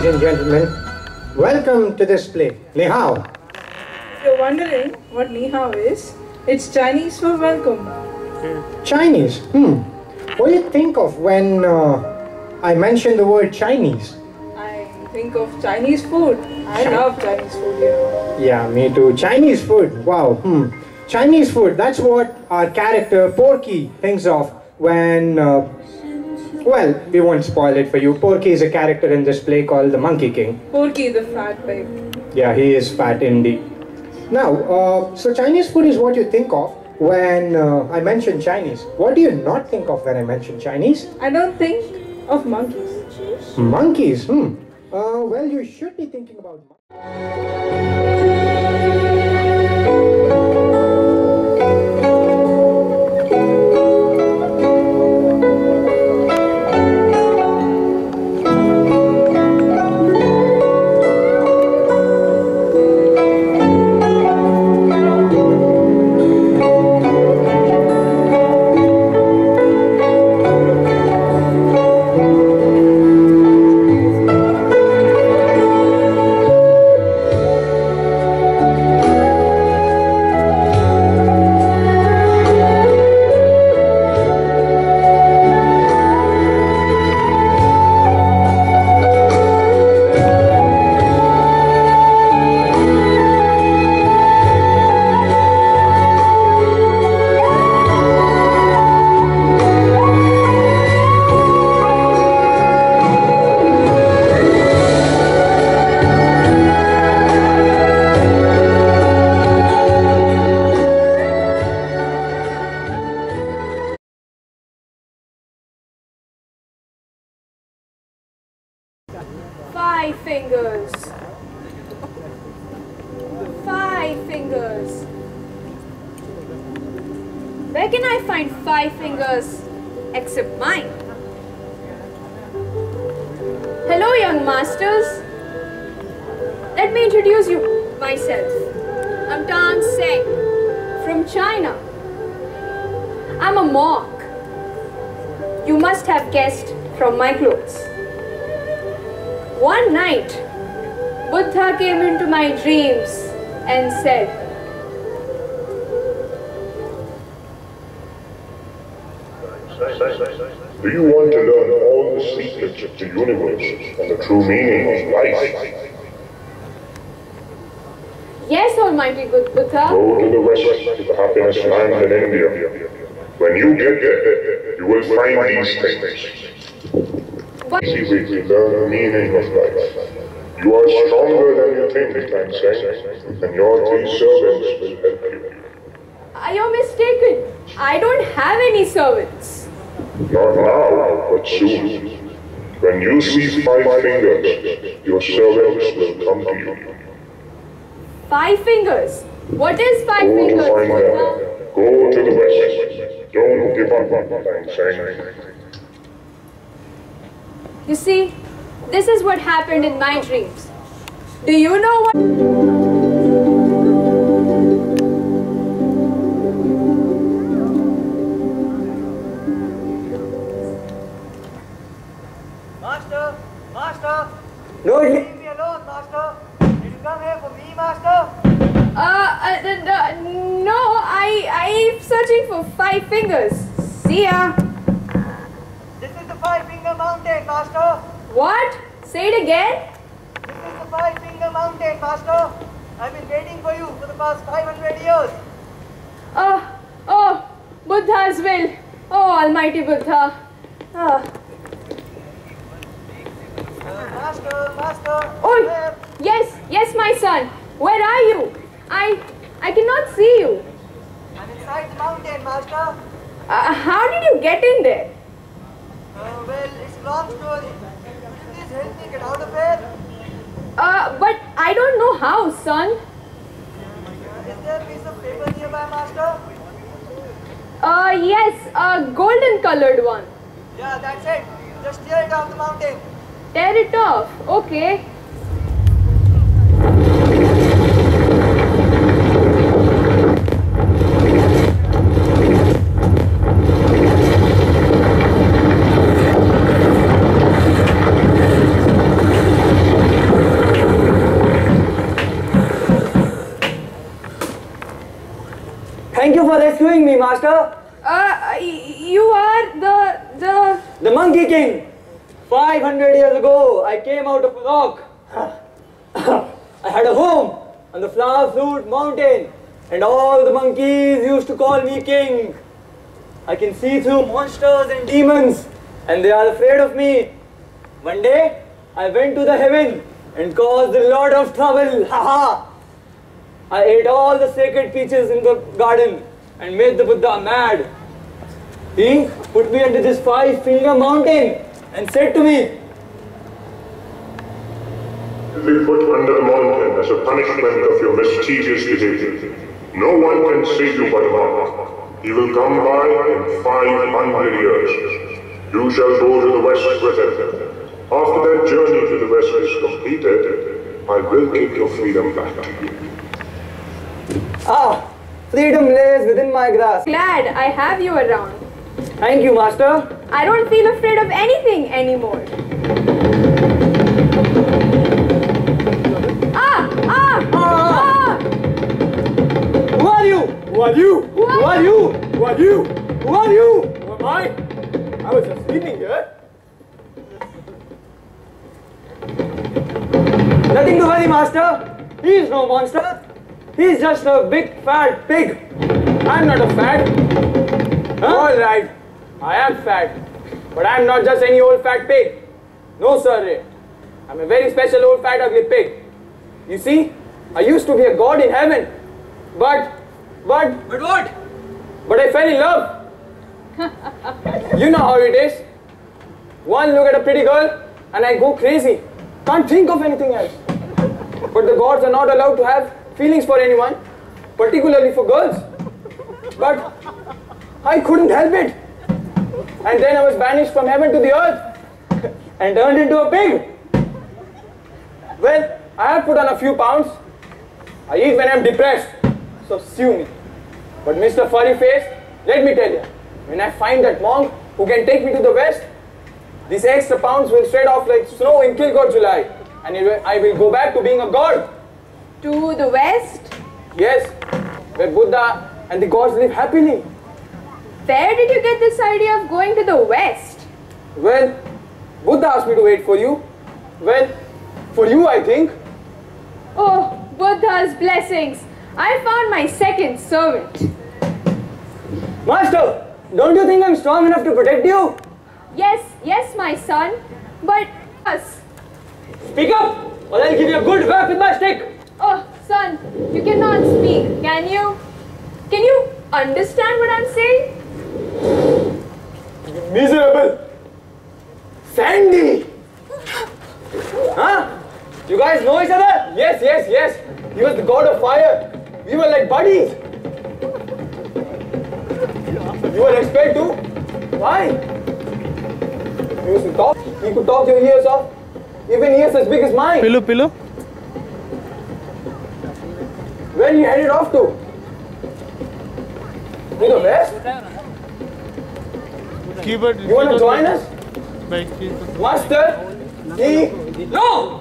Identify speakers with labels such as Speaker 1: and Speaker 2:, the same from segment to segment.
Speaker 1: ladies and gentlemen. Welcome to this play, Ni Hao.
Speaker 2: If you're wondering what Ni Hao is, it's Chinese for welcome.
Speaker 1: Chinese? What do you think of when I mention the word Chinese?
Speaker 2: I think of Chinese food. I love Chinese food, you know.
Speaker 1: Yeah, me too. Chinese food. Wow. Chinese food. That's what our character Porky thinks of when. Well, we won't spoil it for you. Porky is a character in this play called the Monkey King.
Speaker 2: Porky the fat babe.
Speaker 1: Yeah, he is fat indeed. Now, so Chinese food is what you think of when I mention Chinese. What do you not think of when I mention Chinese?
Speaker 2: I don't think of monkeys.
Speaker 1: Monkeys? Well, you should be thinking about
Speaker 3: Five fingers. Five fingers. Where can I find five fingers except mine? Hello, young masters. Let me introduce you myself. I'm Tan Seng from China. I'm a monk. You must have guessed from my clothes. One night, Buddha came into my dreams and said,
Speaker 4: "Do you want to learn all the secrets of the universe and the true meaning of life?
Speaker 3: Yes, Almighty Buddha.
Speaker 4: Go to the west, to the happiness land in India. When you get there, you will find these things. Easy way to learn the meaning of life. You are stronger than you think, Tan Seng, and your three servants will help you."
Speaker 3: You're mistaken. I don't have any servants.
Speaker 4: Not now, but soon. When you see five fingers, your servants will come to you.
Speaker 3: Five fingers? What is five
Speaker 4: Go
Speaker 3: fingers,
Speaker 4: to find
Speaker 3: Buddha?
Speaker 4: them. Go to the west. Don't give up, Tan Seng.
Speaker 3: You see, this is what happened in my dreams. Do you know what?
Speaker 5: Master!
Speaker 1: No,
Speaker 5: Leave me alone, Master! Did you come here for me, Master?
Speaker 3: No, I'm searching for five fingers. See ya.
Speaker 5: This is the five-finger mountain, Master!
Speaker 3: What? Say it again?
Speaker 5: This is the five-finger mountain, Master! I've been waiting for you for the past 500 years!
Speaker 3: Oh, Buddha's will. Oh, Almighty Buddha.
Speaker 5: Master!
Speaker 3: Oh, yes, my son. Where are you? I cannot see you.
Speaker 5: I'm inside the mountain, Master!
Speaker 3: How did you get in there?
Speaker 5: Well, it's a long story. Could you please help me get out of here?
Speaker 3: But I don't know how, son.
Speaker 5: Is there a piece of paper nearby, Master?
Speaker 3: Yes, a golden colored one.
Speaker 5: Yeah, that's it. Just tear it off the mountain.
Speaker 3: Tear it off. Okay.
Speaker 6: master?
Speaker 3: You are
Speaker 6: The Monkey King. 500 years ago, I came out of a rock. I had a home on the Flower Fruit Mountain, and all the monkeys used to call me king. I can see through monsters and demons, and they are afraid of me. One day, I went to the heaven and caused a lot of trouble. Haha! I ate all the sacred peaches in the garden and made the Buddha mad. He put me under this 5-finger mountain and said to me,
Speaker 4: "Be put under the mountain as a punishment of your mischievous behavior. No one can save you but God. He will come by in 500 years. You shall go to the west with him. After that journey to the west is completed, I will give your freedom back to you."
Speaker 6: Ah, freedom lays within my grasp.
Speaker 3: glad I have you around.
Speaker 6: Thank you, master.
Speaker 3: I don't feel afraid of anything anymore.
Speaker 6: Who are you? Who are you? Who are you? Who are you? Who are you? Who am I? I was just sleeping here. Nothing to worry, master. He is no monster. He is just a big fat pig. I'm not a fat. Huh? All right, I am fat, but I'm not just any old fat pig. No, sir. I'm a very special old fat ugly pig. You see, I used to be a god in heaven, but what? But I fell in love. You know how it is. One look at a pretty girl and I go crazy. Can't think of anything else. But the gods are not allowed to have feelings for anyone, particularly for girls. But I couldn't help it. And then I was banished from heaven to the earth and turned into a pig. Well, I have put on a few pounds. I eat when I'm depressed, so sue me. But Mr. Furry Face, let me tell you, when I find that monk who can take me to the west, these extra pounds will shred off like snow in Kilgore July, and I will go back to being a god.
Speaker 3: To the west?
Speaker 6: Yes, where Buddha and the gods live happily.
Speaker 3: Where did you get this idea of going to the west?
Speaker 6: Well, Buddha asked me to wait for you. Well, for you, I think.
Speaker 3: Oh, Buddha's blessings. I found my second servant.
Speaker 6: Master, don't you think I'm strong enough to protect you?
Speaker 3: Yes, my son. But us.
Speaker 6: Speak up, or I'll give you a good whack with my stick.
Speaker 3: Oh, son, you cannot speak, can you? Can you understand what I'm saying?
Speaker 6: Miserable. Sandy. Huh? You guys know each other? Yes. He was the god of fire. We were like buddies. You were expelled too? Why? He used to talk. He could talk your ears off. Even ears as big as mine.
Speaker 7: Pillow.
Speaker 6: Where are you headed off to? To the west?
Speaker 7: Keyboard.
Speaker 6: You want to join us?
Speaker 7: Keyboard.
Speaker 6: Master? No!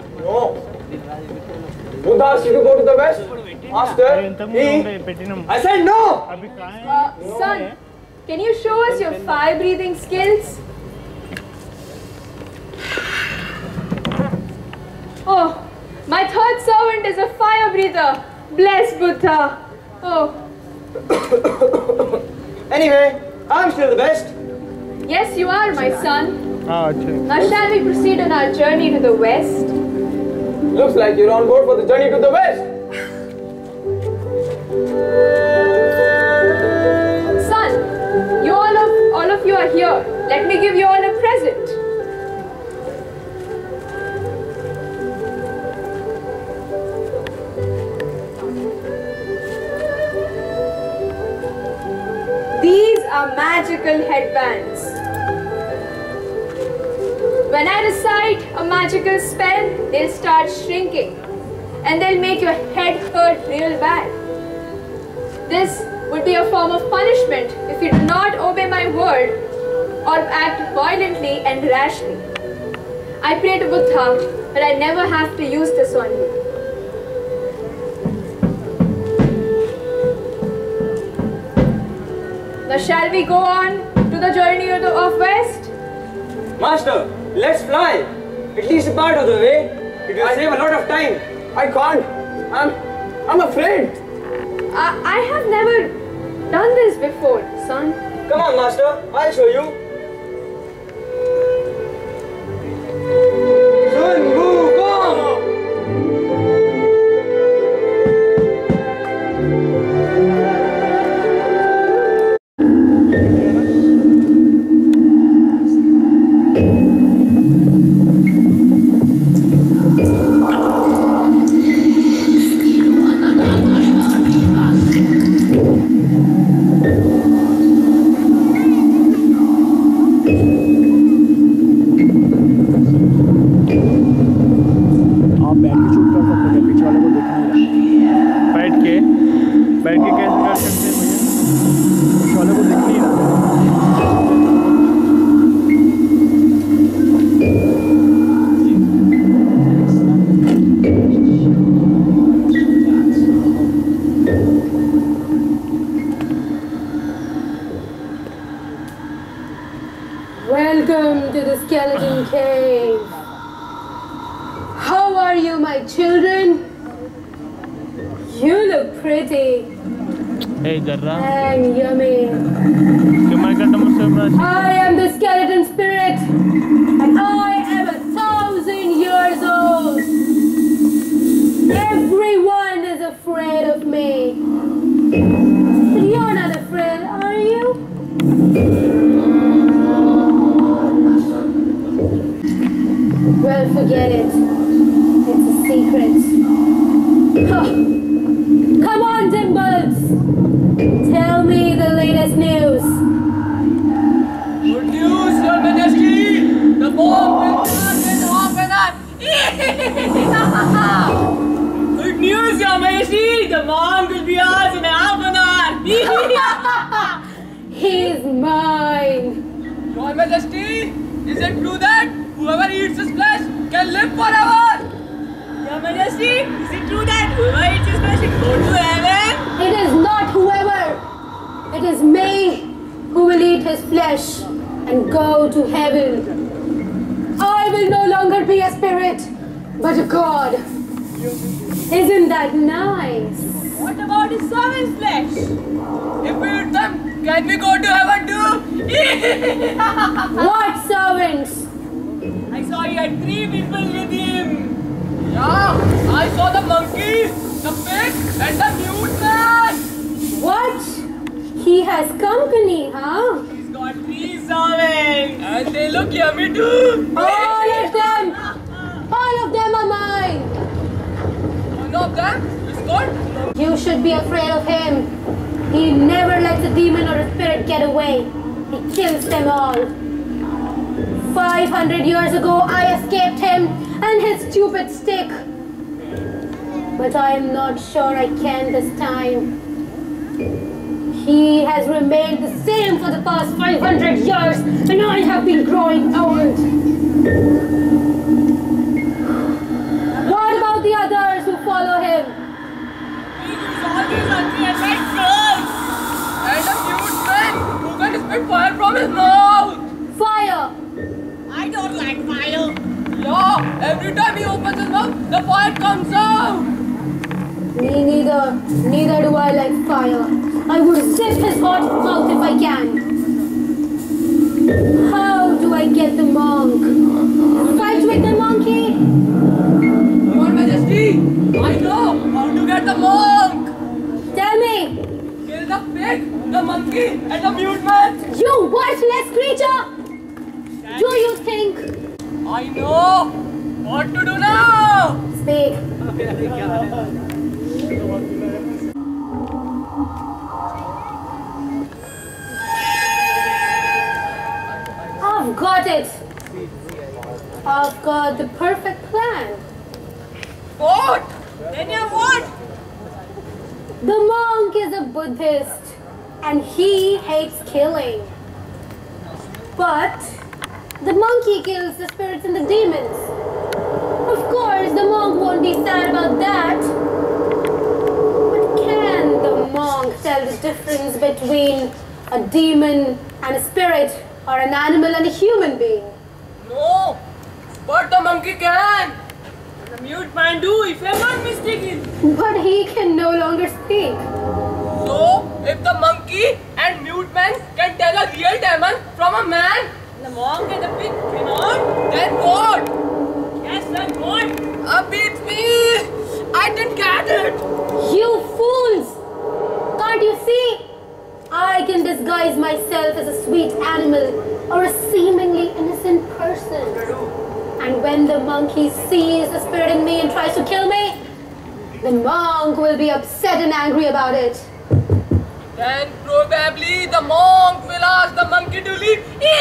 Speaker 6: Buddha asked you to go to the west? Master? I said no!
Speaker 3: Son, can you show us your fire breathing skills? Oh, my third servant is a fire breather. Bless Buddha. Oh.
Speaker 6: Anyway, I'm still the best.
Speaker 3: Yes, you are, my son.
Speaker 7: Okay.
Speaker 3: Now shall we proceed on our journey to the west?
Speaker 6: Looks like you're on board for the journey to the west.
Speaker 3: Son, you all of you are here. Let me give you all a present. These are magical headbands. When I recite a magical spell, they'll start shrinking and they'll make your head hurt real bad. This would be a form of punishment if you do not obey my word or act violently and rashly. I pray to Buddha that I never have to use this on you. Shall we go on to the journey of West?
Speaker 6: Master, let's fly. At least a part of the way. It will save a lot of time. I can't. I'm afraid.
Speaker 3: I have never done this before, son.
Speaker 6: Come on, Master. I'll show you. Cheng'n Wu, come!
Speaker 7: बैठ के कैसे कर सकते हैं भैया? उस वाले को दिख नहीं रहा।
Speaker 3: Welcome to the skeleton cave. How are you, my children? You look pretty
Speaker 7: Hey, Darra.
Speaker 3: and yummy. I am the skeleton spirit, and I am 1,000 years old. Everyone is afraid of me. But you're not afraid, are you? Well, forget it. It's a secret. Huh. Come on, Dimples! Tell me the latest news.
Speaker 8: Good news, Your Majesty! The bomb will start in half an hour! Good news, Your Majesty! The bomb will be ours in half an hour!
Speaker 3: He's mine.
Speaker 8: Your Majesty, is it true that whoever eats his flesh can live forever? Your Majesty, is it true that whoever eats his flesh can go to heaven?
Speaker 3: It is not whoever. It is me who will eat his flesh and go to heaven. I will no longer be a spirit, but a god. Isn't that nice?
Speaker 8: What about his servant's flesh? If we eat them, can we go to heaven too?
Speaker 3: What servants?
Speaker 8: I saw he had 3 people with him. Yeah, I saw the monkey, the pig, and the mute man.
Speaker 3: What? He has company, huh?
Speaker 8: He's got 3 servants, and they look yummy too.
Speaker 3: All of them! All of them are mine!
Speaker 8: One of them is called.
Speaker 3: You should be afraid of him. He never lets a demon or a spirit get away. He kills them all. 500 years ago, I escaped him and his stupid stick. But I am not sure I can this time. He has remained the same for the past 500 years, and I have been growing old. What about the others who follow him?
Speaker 8: He's always ugly and like girls. And a mute man who can spit fire from his mouth.
Speaker 3: Fire!
Speaker 8: I don't like fire. Yeah, every time he opens his mouth, the fire comes out.
Speaker 3: Me neither. Neither do I like fire. I would zip his hot mouth if I can. How do I get the monk? Fight with the monkey?
Speaker 8: Your Majesty, I know how to get the monk.
Speaker 3: Tell me.
Speaker 8: Kill the pig, the monkey, and the mute man.
Speaker 3: You worthless creature! Do you think?
Speaker 8: I know what to do now.
Speaker 3: Speak. I've got it. I've got the perfect plan.
Speaker 8: What? Then you what?
Speaker 3: The monk is a Buddhist and he hates killing. But the monkey kills the spirits and the demons. Of course, the monk won't be sad about that. But can the monk tell the difference between
Speaker 9: a demon and a spirit, or an animal and a human being.
Speaker 8: No, but the monkey can. The mute man do, if I'm not mistaken.
Speaker 9: But he can no longer speak.
Speaker 8: So, if the monkey and mute man can tell a real demon from a man, the monk and the pig cannot, then what? Yes, then what? Beat me! I didn't get it!
Speaker 9: You fools! Can't you see? I can disguise myself as a sweet animal or a seemingly innocent person. And when the monkey sees the spirit in me and tries to kill me, the monk will be upset and angry about it.
Speaker 8: Then probably the monk will ask the monkey to leave.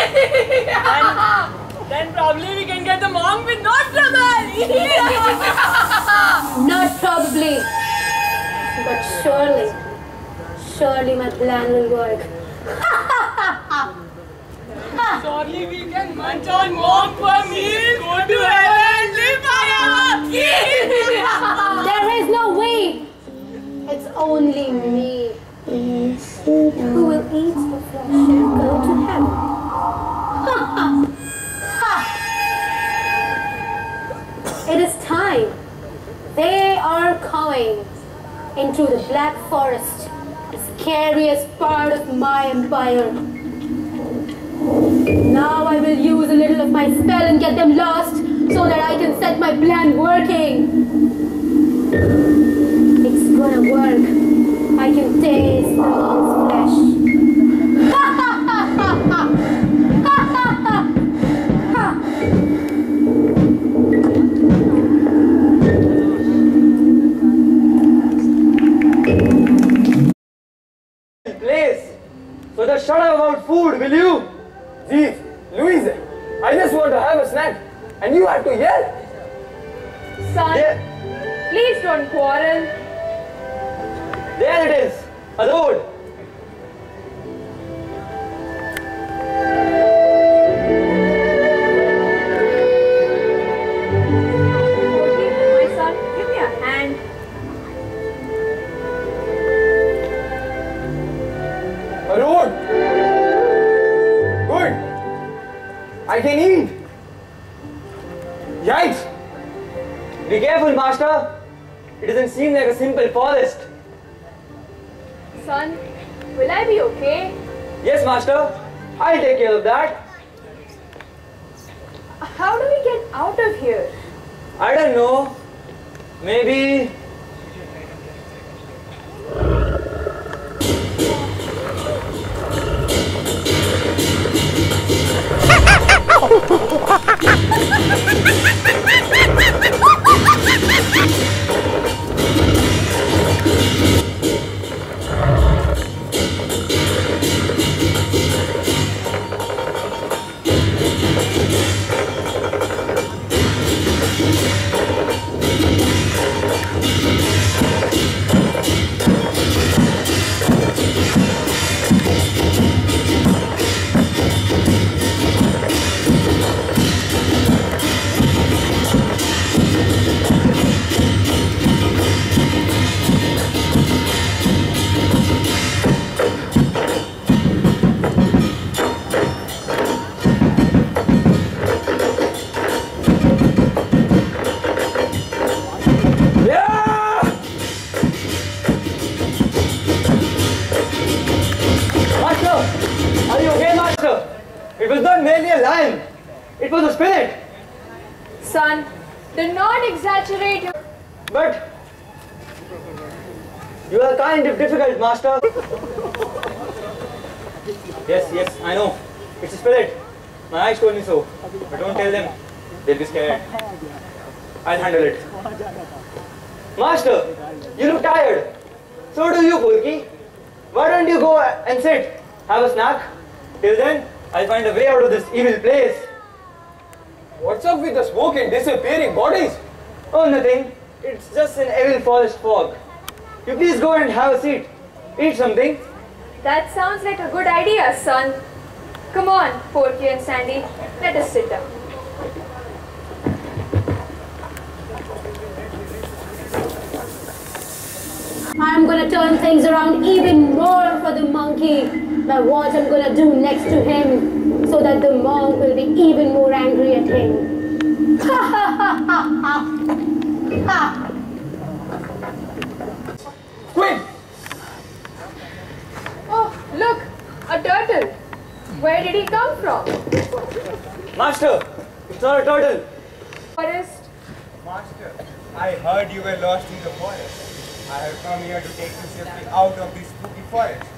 Speaker 8: Then probably we can get the monk with no trouble.
Speaker 9: Not probably, but surely my plan will work.
Speaker 8: Surely we can munch on monk for meal, go to heaven, live forever.
Speaker 9: There is no way. It's only me who will eat the flesh and go to heaven. It is time. They are coming into the Black Forest, the scariest part of my empire. Now I will use a little of my spell and get them lost so that I can set my plan working. It's gonna work. I can taste the monk's flesh.
Speaker 6: Place. So just shut up about food, will you? Jeez, Louise, I just want to have a snack and you have to yell.
Speaker 3: Son, please don't quarrel.
Speaker 6: There it is, a road.
Speaker 3: My son, give me a hand.
Speaker 6: A road. Good. I can eat. Yikes. Be careful, master. It doesn't seem like a simple forest.
Speaker 3: Son, will I be okay?
Speaker 6: Yes, master. I'll take care of that.
Speaker 3: How do we get out of here?
Speaker 6: I don't know. Maybe... It was not merely a lion. It was a spirit.
Speaker 3: Son, do not exaggerate your...
Speaker 6: But you are kind of difficult, master. Yes, I know. It's a spirit. My eyes told me so. But don't tell them. They'll be scared. I'll handle it. Master, you look tired. So do you, Porky. Why don't you go and sit? Have a snack. Till then, I'll find a way out of this evil place. What's up with the smoke and disappearing bodies? Oh, nothing. It's just an evil forest fog. You please go and have a seat. Eat something.
Speaker 3: That sounds like a good idea, son. Come on, Porky and Sandy. Let us sit down.
Speaker 9: I'm gonna turn things around even more for the monkey. by what I'm gonna do next to him, so that the monk will be even more angry at him. Ha ha ha ha ha! Ha!
Speaker 6: Quick!
Speaker 3: Oh, look, a turtle. Where did he come from?
Speaker 6: Master, it's not a turtle.
Speaker 3: Forest.
Speaker 10: Master, I heard you were lost in the forest. I have come here to take you safely out of this spooky forest.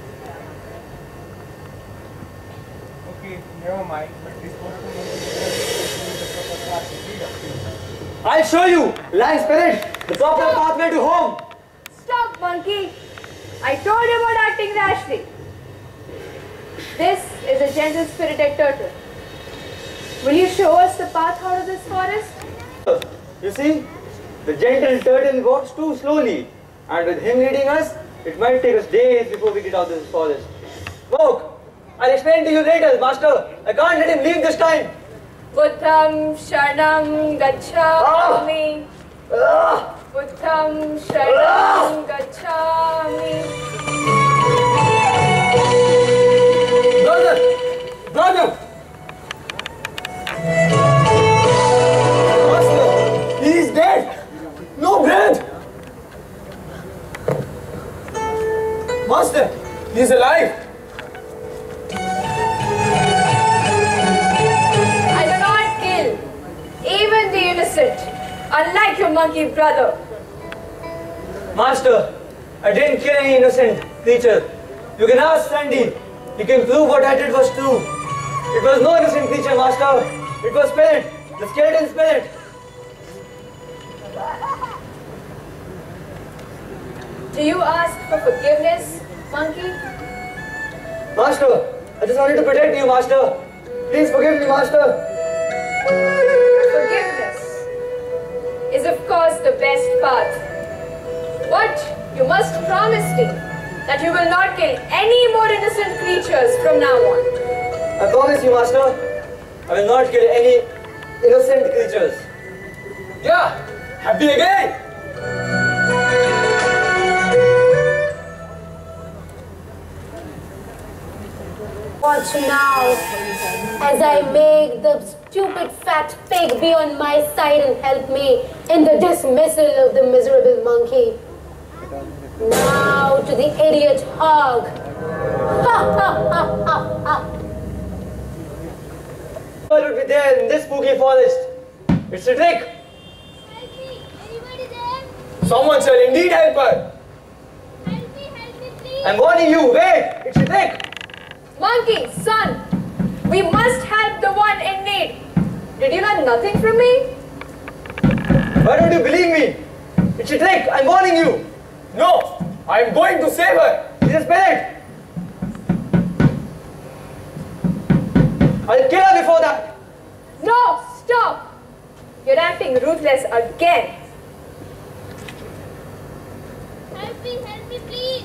Speaker 10: Okay, never mind, but this photo is the proper path to lead up to.
Speaker 6: I'll show you, Land Spirit, the proper pathway to home.
Speaker 3: Stop, monkey. I told you about acting rashly. This is a gentle spirited turtle. Will you show us the path out of this forest?
Speaker 6: You see, the gentle turtle walks too slowly, and with him leading us, it might take us days before we get out of this forest. Walk! I'll explain to you later, Master. I can't let him leave this time.
Speaker 3: Buddham Sharanam Gacchami. Buddham Sharanam Gacchami.
Speaker 6: Brother! Master, he is dead! No breath! Master, he is alive!
Speaker 3: I do not kill even the innocent, unlike your monkey brother.
Speaker 6: Master, I didn't kill any innocent creature. You can ask Sandy. He can prove what I did was true. It was no innocent creature, Master. It was spirit, the skeleton spirit.
Speaker 3: Do you ask for forgiveness, monkey?
Speaker 6: Master, I just wanted to protect you, Master. Please forgive me, Master.
Speaker 3: Forgiveness is of course the best path. But you must promise me that you will not kill any more innocent creatures from now on.
Speaker 6: I promise you, Master, I will not kill any innocent creatures. Yeah, happy again!
Speaker 9: Watch now, as I make the stupid fat pig be on my side and help me in the dismissal of the miserable monkey. Now to the idiot hog. Ha ha ha ha ha.
Speaker 6: What would be there in this spooky forest? It's a trick.
Speaker 11: Help me! Anybody there?
Speaker 6: Someone shall indeed help her.
Speaker 11: Help me, please!
Speaker 6: I'm warning you, wait! It's a trick!
Speaker 3: Monkey, son, we must help the one in need. Did you learn nothing from me?
Speaker 6: Why don't you believe me? It's a trick, I'm warning you. No, I'm going to save her. She's a spirit. I'll kill her before that.
Speaker 3: No, stop. You're acting ruthless again.
Speaker 11: Help me, please!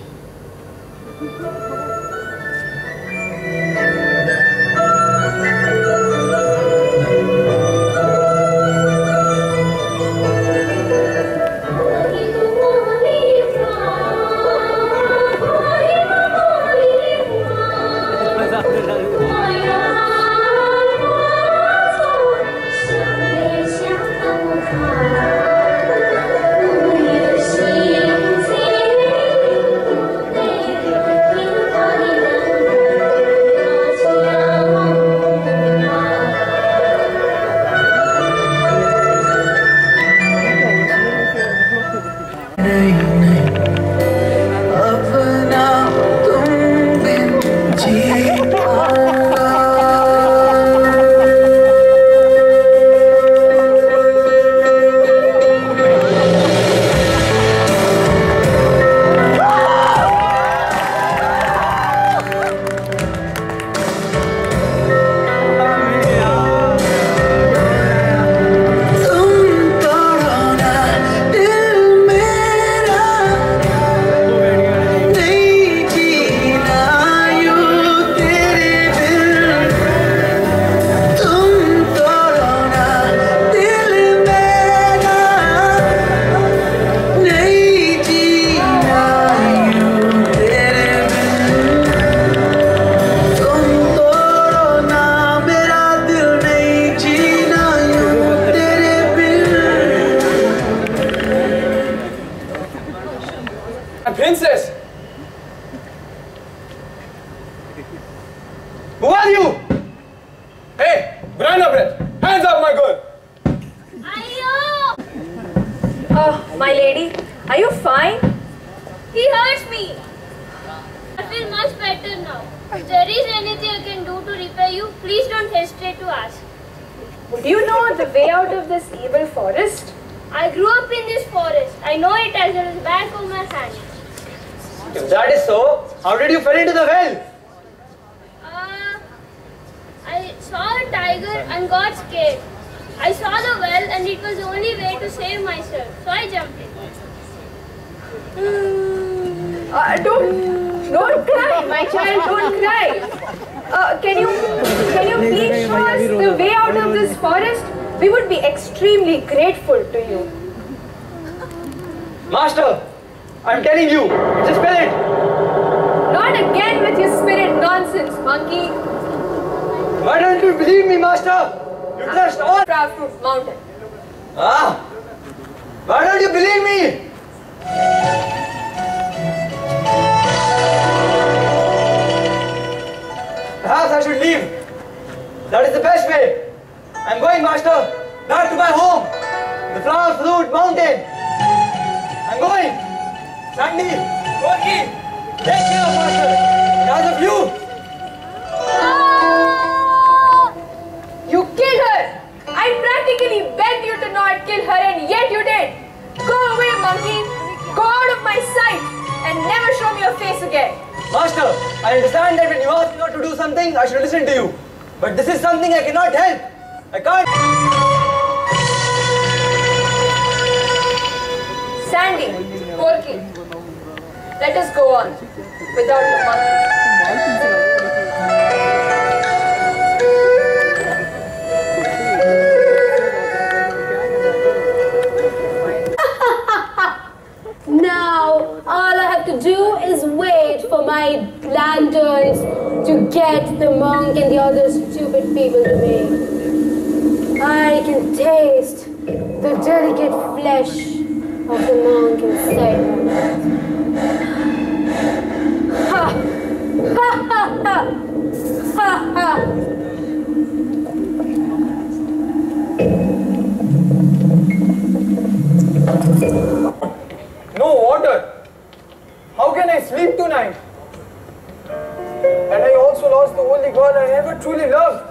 Speaker 3: Are you fine?
Speaker 11: He hurts me. I feel much better now. If there is anything I can do to repair you, please don't hesitate to ask.
Speaker 3: Do you know the way out of this evil forest?
Speaker 11: I grew up in this forest. I know it as well as the back of my hand.
Speaker 6: If that is so, how did you fall into the well?
Speaker 11: I saw a tiger and got scared. I saw the well and it was the only way to save myself. So I jumped in.
Speaker 3: Don't cry, my child, don't cry. Can you please show us the way out of this forest? We would be extremely grateful to you.
Speaker 6: Master, I'm telling you, it's a spirit.
Speaker 3: Not again with your spirit nonsense, monkey.
Speaker 6: Why don't you believe me, Master? You trust all.
Speaker 3: Fruit Mountain.
Speaker 6: Why don't you believe me? Perhaps I should leave. That is the best way. I'm going, Master, back to my home, the Flower Fruit Mountain. I'm going. Sandy, Porky, take care of Master. Because of you.
Speaker 3: You killed her! I practically begged you to not kill her and yet you did! Go away, monkey! Go out of my sight and never show me your face again!
Speaker 6: Master, I understand that when you ask me not to do something, I should listen to you. But this is something I cannot help. I can't.
Speaker 3: Sandy, Porky, let us go on without your monkey.
Speaker 9: Now, all I have to do is wait for my lanterns to get the monk and the other stupid people to me. I can taste the delicate flesh of the monk inside me. Ha! Ha ha ha! Ha ha!
Speaker 6: No water. How can I sleep tonight? And I also lost the only girl I ever truly loved.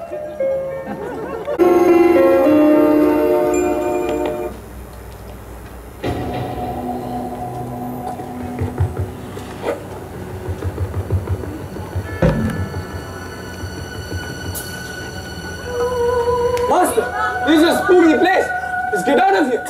Speaker 6: Master, this is a spooky place. Let's get out of here.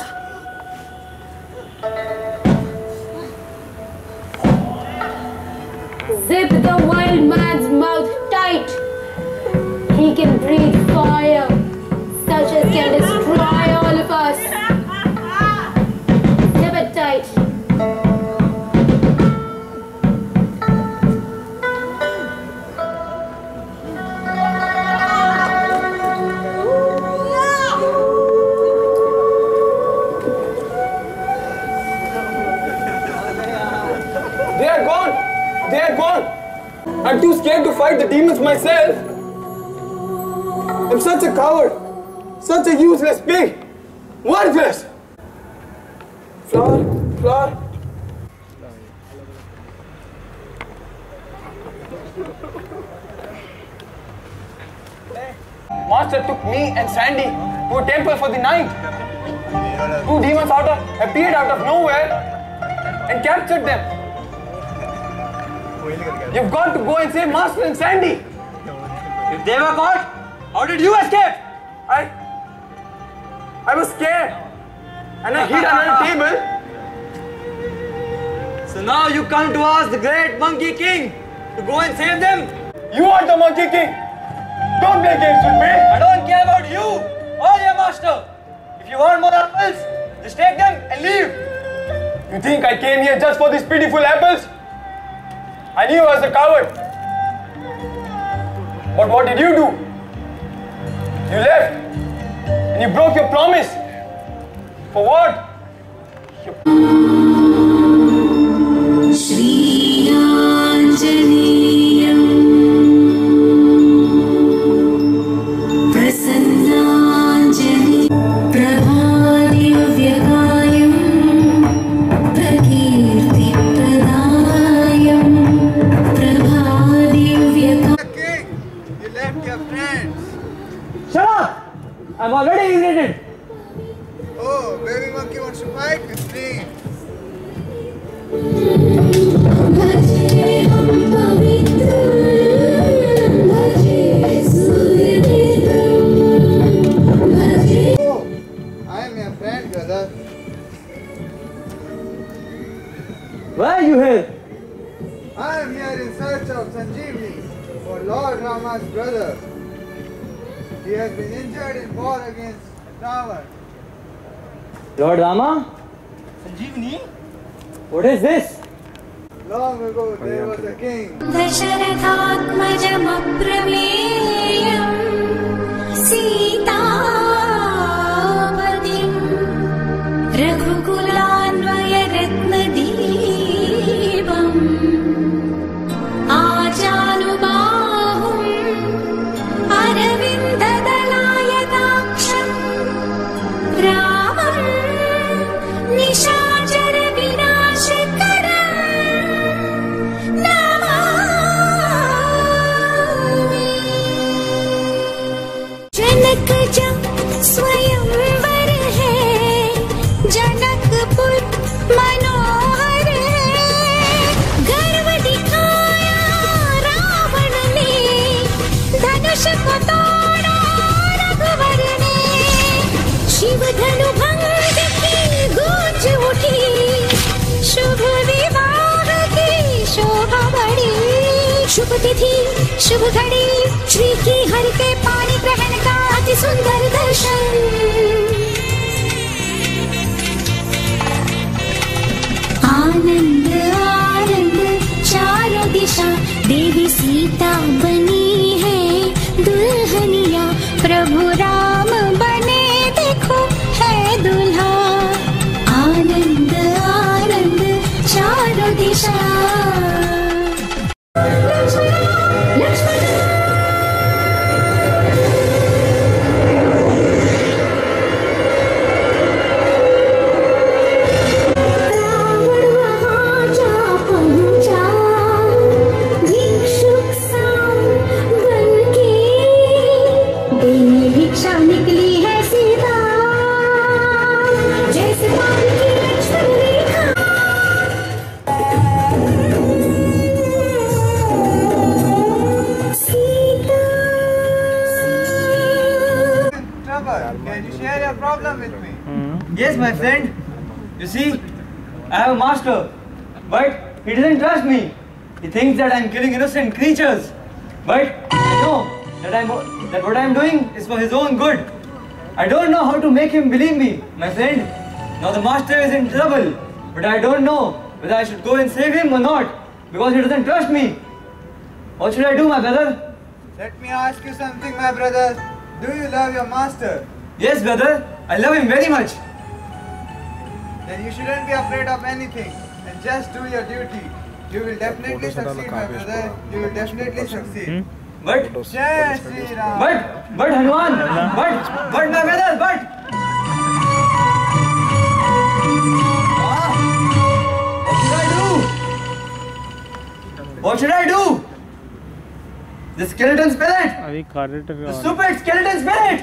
Speaker 9: Zip the wild man's mouth tight. He can breathe fire, such as can destroy all of us. Zip it tight.
Speaker 6: They are gone! They are gone! I'm too scared to fight the demons myself! I'm such a coward! Such a useless pig! Worthless! Flower, flower. Master took me and Sandy to a temple for the night. Two demons appeared out of nowhere and captured them. You've got to go and save Master and Sandy. If they were caught, how did you escape? I was scared and I hid under a table. So now you come to ask the great Monkey King to go and save them? You are the Monkey King. Don't play games with me. I don't care about you or your master. If you want more apples, just take them and leave. You think I came here just for these pitiful apples? I knew I was a coward. But what did you do? You left and you broke your promise. For what?
Speaker 12: Prabhadi Vyagayam
Speaker 10: left your friends.
Speaker 6: Shut up! I'm already irritated.
Speaker 10: Oh, baby monkey wants to fight with me. Oh, I am your friend, brother.
Speaker 6: Why are you here?
Speaker 10: I am here in search of Sanjeevani for Lord Rama's brother. He has been injured in war against Ravan.
Speaker 6: Lord Rama? Sanjeevani? What is this?
Speaker 10: Long ago there was a king.
Speaker 12: शुभ तिथि शुभ घड़ी श्री की हर के पानी ग्रहण का अति सुंदर दर्शन आनंद आनंद चारों दिशा देवी सीता बनी है दुल्हनिया प्रभु राम बने देखो है दुल्हा आनंद आनंद चारों दिशा
Speaker 10: Can you share your problem with me?
Speaker 6: Yes, my friend. You see, I have a master, but he doesn't trust me. He thinks that I'm killing innocent creatures. But I know that what I'm doing is for his own good. I don't know how to make him believe me, my friend. Now the master is in trouble, but I don't know whether I should go and save him or not, because he doesn't trust me. What should I do, my brother?
Speaker 10: Let me ask you something, my brother. Do you love your master?
Speaker 6: Yes, brother. I love him very much.
Speaker 10: Then you shouldn't be afraid of anything and just do your duty. You will definitely succeed, my brother. You will definitely succeed.
Speaker 6: But
Speaker 10: Jai Shri Ram.
Speaker 6: But Hanuman, but my brother, but. What should I do? The skeleton spirit! The stupid skeleton spirit!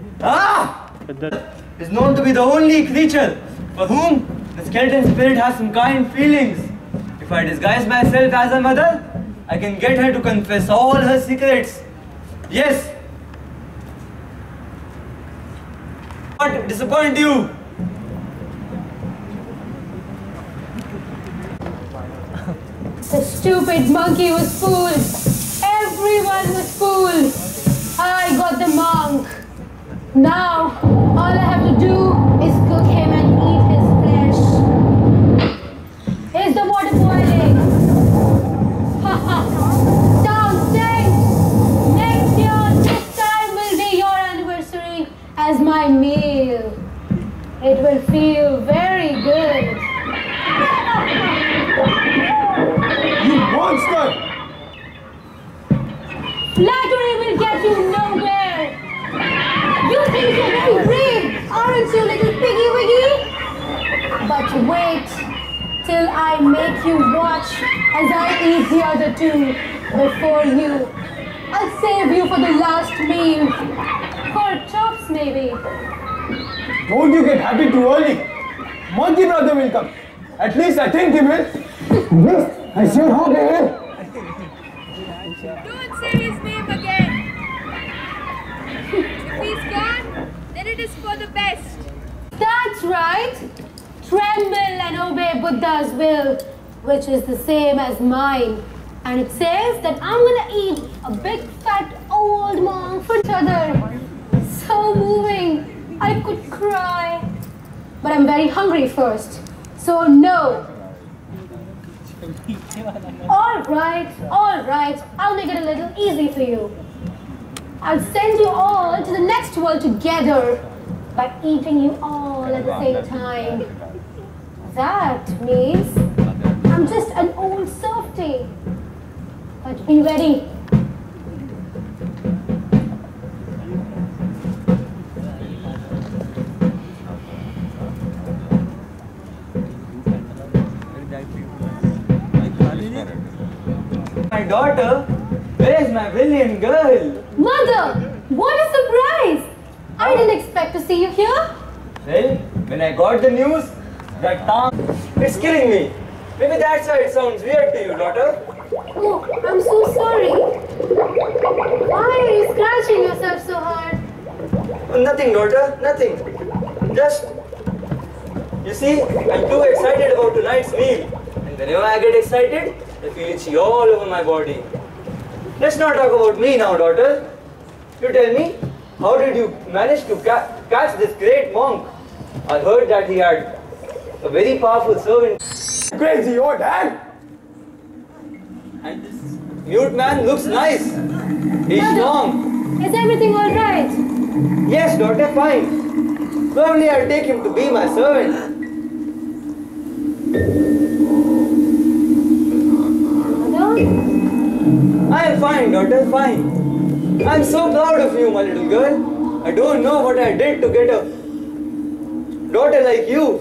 Speaker 6: Is known to be the only creature for whom the skeleton spirit has some kind feelings. If I disguise myself as a mother, I can get her to confess all her secrets. Yes. Not disappoint you.
Speaker 9: The stupid monkey was fooled. Everyone was fooled. I got the monk. Now, all I have to do is cook him and eat his flesh. Is the water boiling? Ha ha! Dancing! Next year, this time will be your anniversary as my meal. It will feel very good.
Speaker 6: You monster!
Speaker 9: Flattery will get you nowhere. You think you're very brave, aren't you, little piggy wiggy? But wait till I make you watch as I eat the other two before you. I'll save you for the last meal. Pork chops, maybe.
Speaker 6: Don't you get happy too early. Monkey brother will come. At least I think he will. Yes, I sure hope he will.
Speaker 3: Don't say his name again. If he's gone, then it is for the best.
Speaker 9: That's right. Tremble and obey Buddha's will, which is the same as mine. And it says that I'm gonna eat a big fat old monk for each other. So moving, I could cry. But I'm very hungry first, so no. All right, I'll make it a little easy for you. I'll send you all to the next world together by eating you all at the same time. That means I'm just an old softie. But be ready.
Speaker 6: My daughter, where is my brilliant girl?
Speaker 9: Mother, what a surprise! I didn't expect to see you here.
Speaker 6: Well, when I got the news, that tongue, it's killing me. Maybe that's why it sounds weird to you, daughter.
Speaker 9: Oh, I'm so sorry. Why are you scratching yourself so hard?
Speaker 6: Nothing, daughter, nothing. Just, you see, I'm too excited about tonight's meal. And whenever I get excited, I feel itchy all over my body. Let's not talk about me now, daughter. You tell me, how did you manage to catch this great monk? I heard that he had a very powerful servant. Crazy, oh dad! And this mute man looks nice. He's strong.
Speaker 9: Is everything all right?
Speaker 6: Yes, daughter, fine. Probably I'll take him to be my servant. I am fine, daughter, fine. I am so proud of you, my little girl. I don't know what I did to get a daughter like you.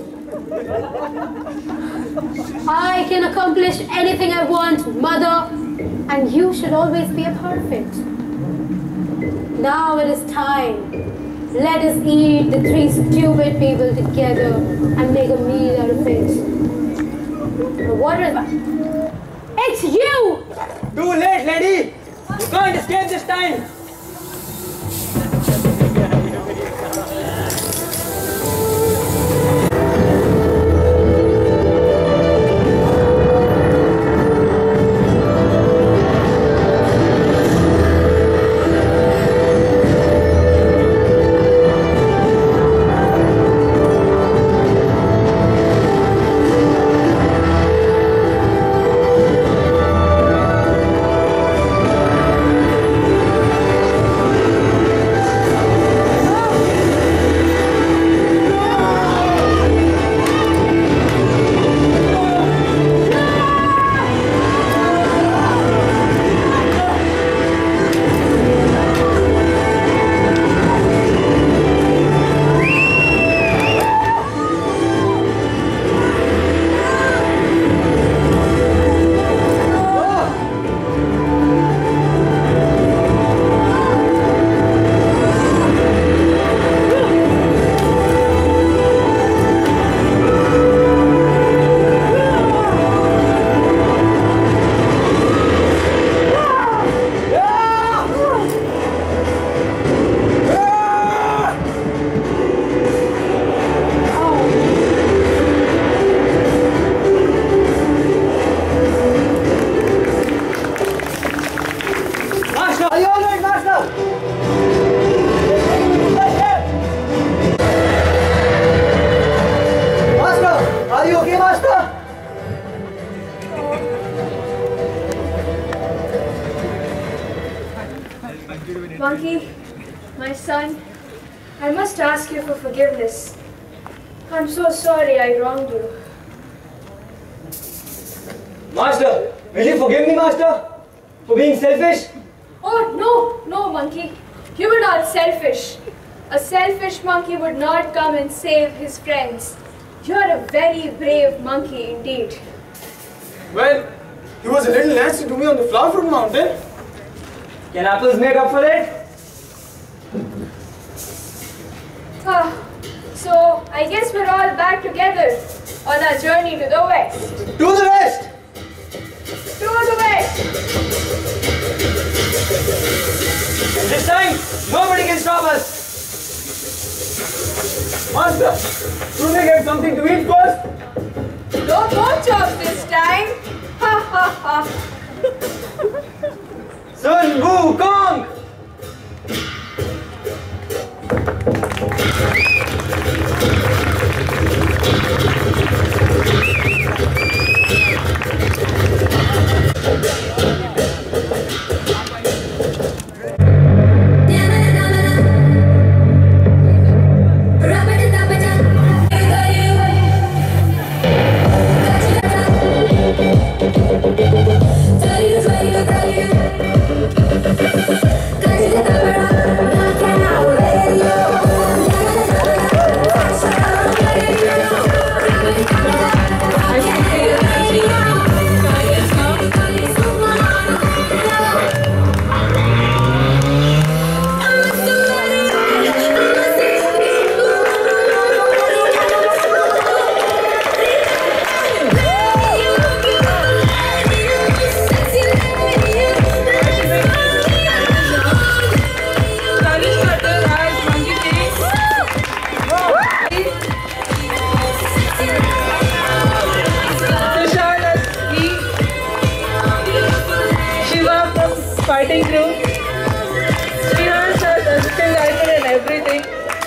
Speaker 9: I can accomplish anything I want, Mother, and you should always be a part of it. Now it is time. Let us eat the three stupid people together and make a meal out of it. What is that? It's you!
Speaker 6: Too late, lady! You can't escape this time!
Speaker 3: Monkey, my son, I must ask you for forgiveness. I'm so sorry I wronged you.
Speaker 6: Master, will you forgive me, Master, for being selfish?
Speaker 3: Oh, no, Monkey. You were not selfish. A selfish monkey would not come and save his friends. You are a very brave monkey indeed.
Speaker 6: Well, he was a little nasty to me on the flower fruit mountain. Can apples make up for it?
Speaker 3: So, I guess we're all back together on our journey to the west.
Speaker 6: To the west!
Speaker 3: To the west!
Speaker 6: This time, nobody can stop us! Master, should we get something to eat first?
Speaker 3: No more chops this time! Ha ha ha!
Speaker 6: Sun Wu Kong!
Speaker 2: Fighting crew. Srihan sir, assistant director and everything.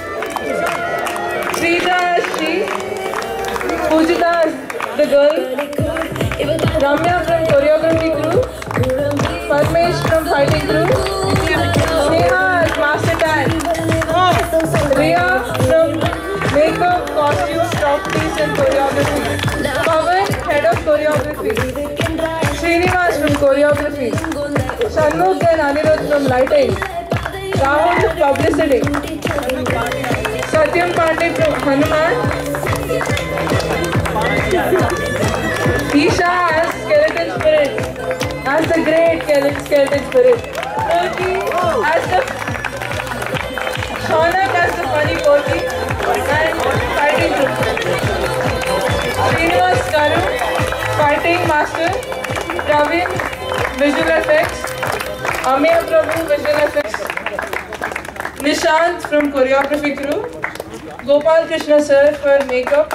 Speaker 2: Srita as she. Pujita as the girl. Ramya from choreography crew. Parmesh from fighting crew. Sneha as master tan. Riya from makeup, costumes, properties and choreography. Pawan, head of choreography. Srinivas from choreography. Shanmugh and Anirudh from lighting. Rahul publicity. Satyam Pandey from Hanuman. Isha as skeleton spirit. As the great skeleton spirit. Porky as the Shaunak as the funny Porky. And fighting group. Srinivas Karu, fighting master. Praveen, visual effects. Amir Prabhu, visual effects. Nishant from choreography crew. Gopal Krishna sir for makeup.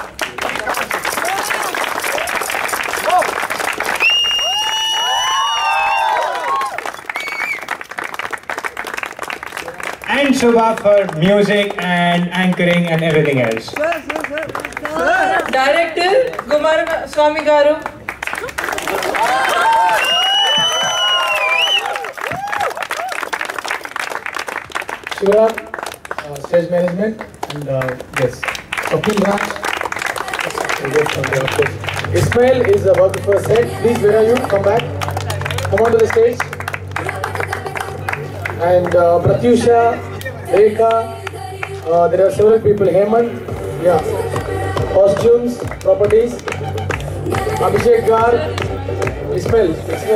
Speaker 1: And Shubha for music and anchoring and everything else.
Speaker 2: Director Kumara Swamy Garu.
Speaker 13: Shivraj, stage management, and yes, Shopin Raj. Ismail is the work for set. Please, where are you? Come back. Come on to the stage. And Pratyusha, Rekha, there are several people. Hemant, yeah. Costumes, properties. Abhishek Gar, Ismail,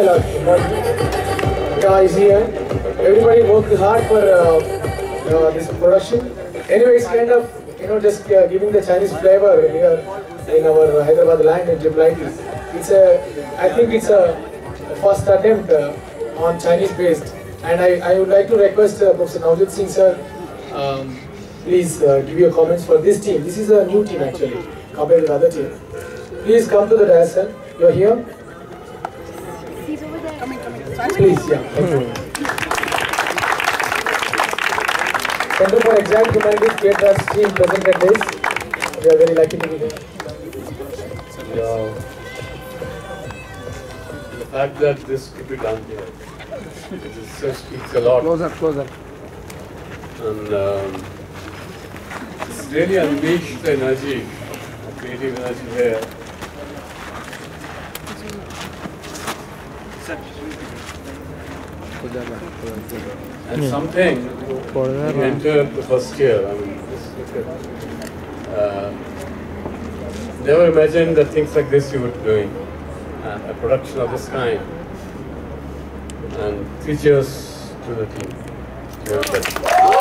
Speaker 13: yeah, is here. Everybody worked hard for this production. Anyway, it's kind of, just giving the Chinese flavor here in our Hyderabad language. I think it's a first attempt on Chinese based. And I would like to request Professor Navjot Singh sir, please give your comments for this team. This is a new team actually, compared with other team. Please come to the dais, sir. You're here?
Speaker 12: He's over there. Coming.
Speaker 13: Please, yeah. Thank you. Center for Exact Humanities Theatre's team presented this. We are very lucky to be here.
Speaker 14: The fact that this could be done here, it speaks a lot.
Speaker 6: Closer.
Speaker 14: And it's really unleashed the energy, creative energy here. And something, you entered the first year, never imagined that things like this you would be doing, a production of this kind. And teachers to the team.